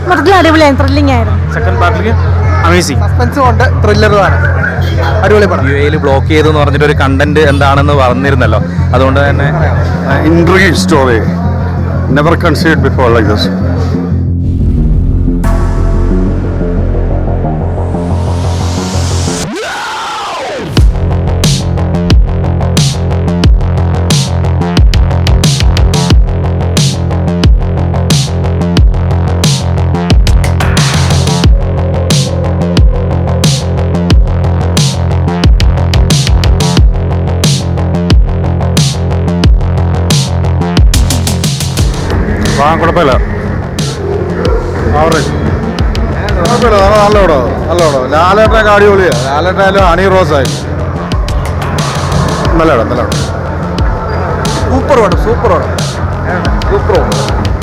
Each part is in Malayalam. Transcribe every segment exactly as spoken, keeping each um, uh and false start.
മൊത്തത്തിൽ അടിപൊളിയായിരുന്നു, ത്രില്ലിംഗ് ആയിരുന്നു. സെക്കൻഡ് പാർട്ടിലേക്ക് അമേസിംഗ്, സസ്പെൻസും ഉണ്ട്, ത്രില്ലറുമാണ്. അടിപൊളി പടം. യു എയിൽ ബ്ലോക്ക് ചെയ്തു എന്ന് പറഞ്ഞിട്ട് ഒരു കണ്ടന്റ് എന്താണെന്ന് പറഞ്ഞിരുന്നല്ലോ, അതുകൊണ്ട് തന്നെ intriguing story, never conceived before like this. ആ കുഴപ്പമില്ല, ആവറേജ് കുഴപ്പമില്ല, നല്ല പടോ നല്ല പടോ. ലാലേട്ടനൊക്കെ അടിപൊളിയാണ്. ലാലേട്ടനായാലും ഹണി റോസായാലും നല്ല പടം നല്ല പടം. സൂപ്പർ പടം, സൂപ്പർ പടം, സൂപ്പർ പടം.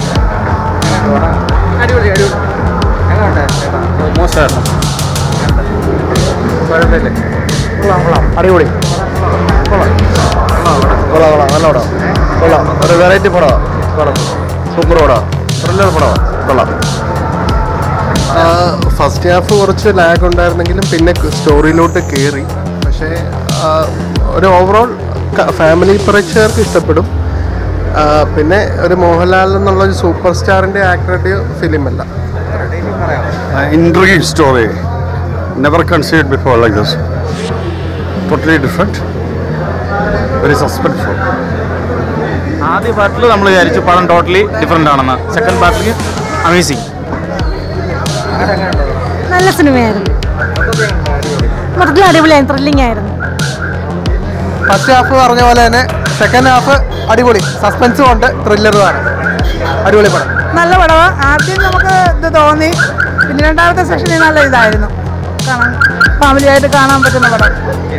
അടിപൊളി അടിപൊളി. മോശമായിരുന്നു, കുഴപ്പമില്ലേ? കൊള്ളാം കൊള്ളാം, അടിപൊളി കൊള്ളാം കൊള്ളാം കൊള്ളാം, നല്ല പടം കൊള്ളാം. ഒരു വെറൈറ്റി പടമാണ്, കൊള്ളാം, സൂപ്പർ പടമാണ്, ത്രില്ലർ പടമാണ്, കൊള്ളാം. ഫസ്റ്റ് ഹാഫ് കുറച്ച് ലാഗ് ഉണ്ടായിരുന്നെങ്കിലും പിന്നെ സ്റ്റോറിയിലോട്ട് കയറി. പക്ഷേ ഒരു ഓവറോൾ ഫാമിലി പ്രേക്ഷകർക്ക് ഇഷ്ടപ്പെടും. പിന്നെ ഒരു മോഹൻലാൽ എന്നുള്ളൊരു സൂപ്പർ സ്റ്റാറിൻ്റെ ആക്ടറുടെ ഫിലിമല്ല. Intriguing story, never conceived before like this. Totally different, very suspenseful. ആദ്യ പാർട്ടിൽ നമ്മൾ വിചാരിച്ചു പടം ടോട്ടലി ഡിഫറെൻ്റ് ആണെന്ന്. സെക്കൻഡ് പാർട്ടിലേക്ക് അമേസിംഗ്, നല്ല സിനിമയായിരുന്നു, മൊത്തത്തിൽ അടിപൊളിയായിരുന്നു, ത്രില്ലിംഗ് ആയിരുന്നു. ഫസ്റ്റ് ഹാഫ് പറഞ്ഞ പോലെ തന്നെ സെക്കൻഡ് ഹാഫ് അടിപൊളി, സസ്പെൻസും ഉണ്ട്, ത്രില്ലറുമാണ്. അടിപൊളി പടം, നല്ല പടമാണ്. ആദ്യം നമുക്ക് ഇത് തോന്നി, പിന്നെ രണ്ടാമത്തെ സെക്ഷനിൽ നല്ല ഇതായിരുന്നു, കാണാൻ ഫാമിലിയായിട്ട് കാണാൻ പറ്റുന്ന പടം.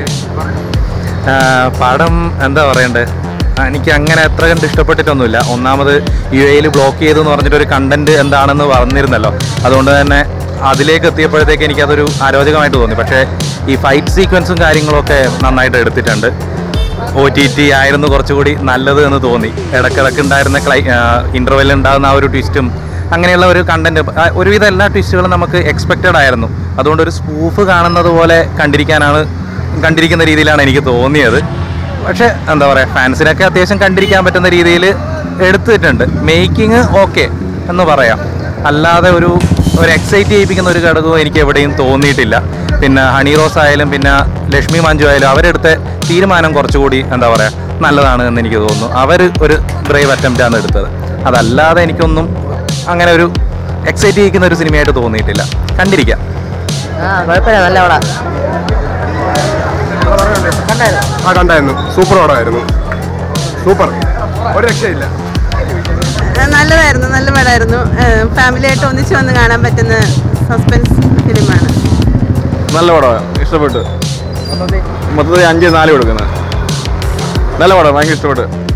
പടം എന്താ പറയണ്ടേ, എനിക്ക് അങ്ങനെ അത്ര കണ്ട് ഇഷ്ടപ്പെട്ടിട്ടൊന്നുമില്ല. ഒന്നാമത് യു എയിൽ ബ്ലോക്ക് ചെയ്തു എന്ന് പറഞ്ഞിട്ട് ഒരു കണ്ടന്റ് എന്താണെന്ന് പറഞ്ഞിരുന്നല്ലോ, അതുകൊണ്ട് തന്നെ അതിലേക്ക് എത്തിയപ്പോഴത്തേക്ക് എനിക്കതൊരു അരോചകമായിട്ട് തോന്നി. പക്ഷേ ഈ ഫൈറ്റ് സീക്വൻസും കാര്യങ്ങളൊക്കെ നന്നായിട്ട് എടുത്തിട്ടുണ്ട്. ഒ ടി ടി ആയിരുന്നു കുറച്ചുകൂടി നല്ലത് എന്ന് തോന്നി. ഇടയ്ക്കിടയ്ക്ക് ഉണ്ടായിരുന്ന ക്ലൈ ഇൻ്റർവെല്ലിൽ ഉണ്ടാകുന്ന ആ ഒരു ട്വിസ്റ്റും അങ്ങനെയുള്ള ഒരു കണ്ടന്റ്, ഒരുവിധം എല്ലാ ട്വിസ്റ്റുകളും നമുക്ക് എക്സ്പെക്റ്റഡ് ആയിരുന്നു. അതുകൊണ്ട് ഒരു സ്പൂഫ് കാണുന്നത് പോലെ കണ്ടിരിക്കാനാണ് കണ്ടിരിക്കുന്ന രീതിയിലാണ് എനിക്ക് തോന്നിയത്. പക്ഷേ എന്താ പറയുക, ഫാൻസിനൊക്കെ അത്യാവശ്യം കണ്ടിരിക്കാൻ പറ്റുന്ന രീതിയിൽ എടുത്തിട്ടുണ്ട്. മേക്കിങ് ഓക്കെ എന്ന് പറയാം, അല്ലാതെ ഒരു ഒരു എക്സൈറ്റ് ചെയ്യിപ്പിക്കുന്ന ഒരു ഘടകവും എനിക്ക് എവിടെയും തോന്നിയിട്ടില്ല. പിന്നെ ഹണി റോസ് ആയാലും പിന്നെ ലക്ഷ്മി മഞ്ജു ആയാലും അവരെടുത്ത തീരുമാനം കുറച്ചുകൂടി എന്താ പറയുക നല്ലതാണ് എന്ന് എനിക്ക് തോന്നുന്നു. അവർ ഒരു ബ്രേവ് അറ്റംപ്റ്റാണ് എടുത്തത്. അതല്ലാതെ എനിക്കൊന്നും അങ്ങനെ ഒരു എക്സൈറ്റ് ചെയ്യിക്കുന്ന ഒരു സിനിമയായിട്ട് തോന്നിയിട്ടില്ല. കണ്ടിരിക്കാം. കുഴപ്പമില്ല, നല്ല പടം. ആ കണ്ടായിരുന്നു, സൂപ്പർ പടമായിരുന്നു, സൂപ്പർ, ഒരു രക്ഷയില്ല. നല്ലതായിരുന്നു, നല്ല പടമായിരുന്നു. ഫാമിലിയായിട്ട് ഒന്നിച്ച് വന്ന് കാണാൻ പറ്റുന്ന സസ്പെൻസ് ഫിലിമാണ്. നല്ല പടമാണ്, ഇഷ്ടപ്പെട്ടു. മൊത്തത്തിൽ അഞ്ച് നാല് കൊടുക്കുന്നത്. നല്ല പടം, ഭയങ്കര ഇഷ്ടപ്പെട്ടു.